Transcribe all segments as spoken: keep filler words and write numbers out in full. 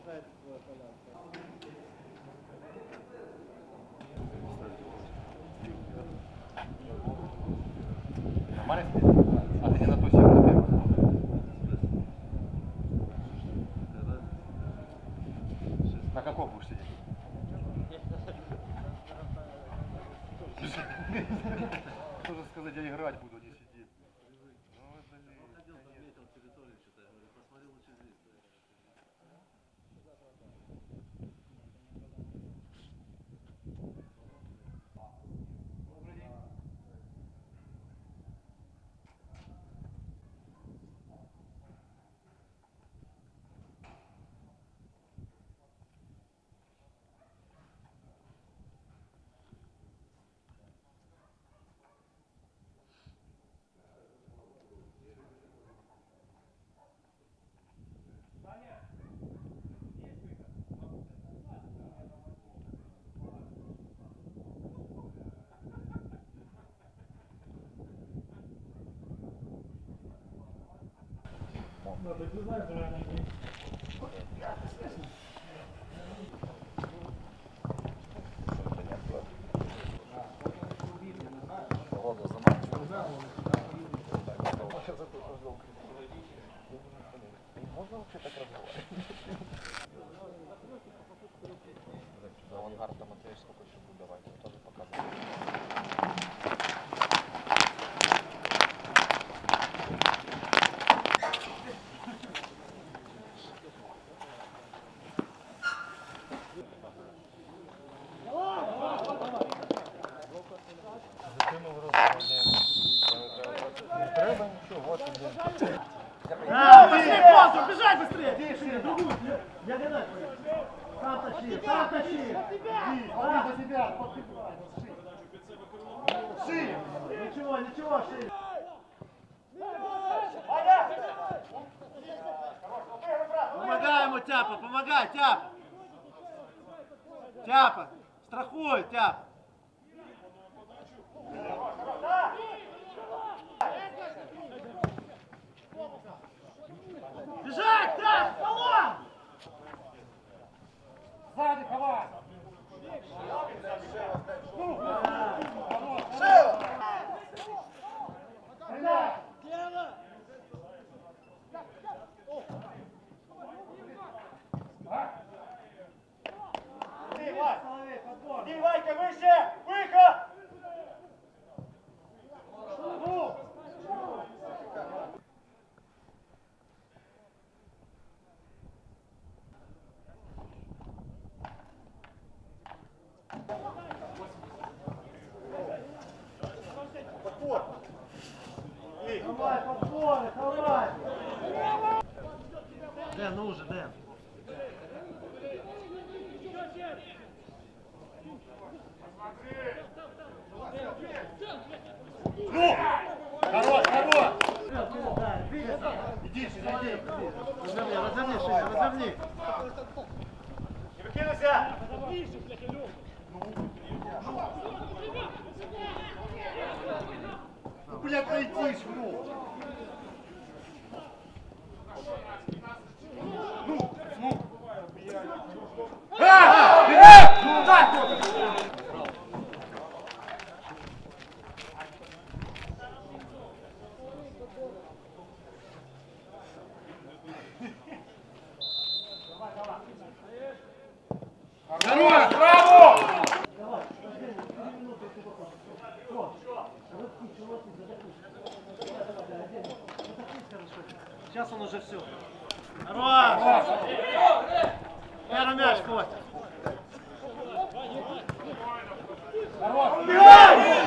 Нормально сидеть? А ты не на ту сторону на первую? На каком будешь сидеть? Тоже сказать, я играть буду, не сидеть. Да, так не знаю, правильно. Можно вообще так разговаривать? Авангард там отвечаешь, сколько еще буду давать, тоже показывать. Треба ничего, вот один. Да, быстрее, Костя, бежать быстрее! Тише, другую, я не знаю. Сам тащи, сам тащи! Смотри за тебя, подпихай. Шире! Ничего, ничего, шире! Помогай ему, Тяпа, помогай, Тяпа! Тяпа, страхуй, Тяпа! Бежать, Тяпа, полон! Сзади, давай! Шева! Стреляй! Иди, Ванька, выше! Выход! Давай, подборы, давай! Дэн, ну уже, Дэн. Ну! Хорош, хорош! Иди, иди, разверни, разверни, Шиля, разверни! Не выкинуйся! Ну, блядь, пройдись, ну! Ну, ну! А! Бери! Ну, дай! Хорош, браво! Давай, сейчас он уже все. Хорош! Первый мяч, Костя. Хорош! Убегай!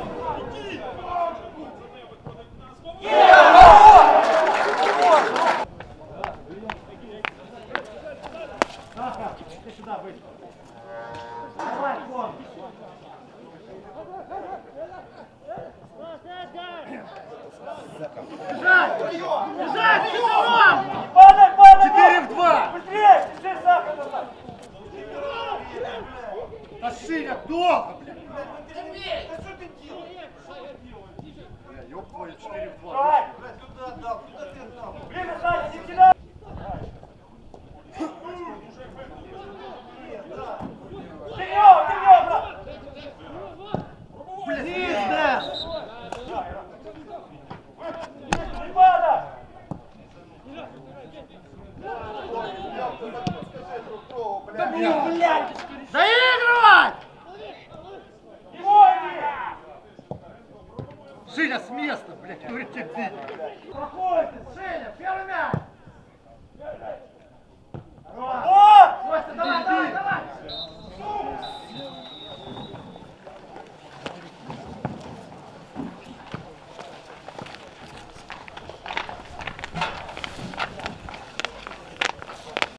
Ты сюда выйди. Давай, Кон. Бежать! Бежать! Падай, падай! Четыре в два! Быстрее! Быстрее, Саха! Тащи, долго, блядь! Да что ты делаешь? Бля, ёб твою, четыре в два. Куда отдал? Куда ты отдал? Ближе, Саня, не кидай! Да блядь! Заигрывать! Женя, с места, блядь, говорит тебе бить. Проходите, Женя, первый мяч! О!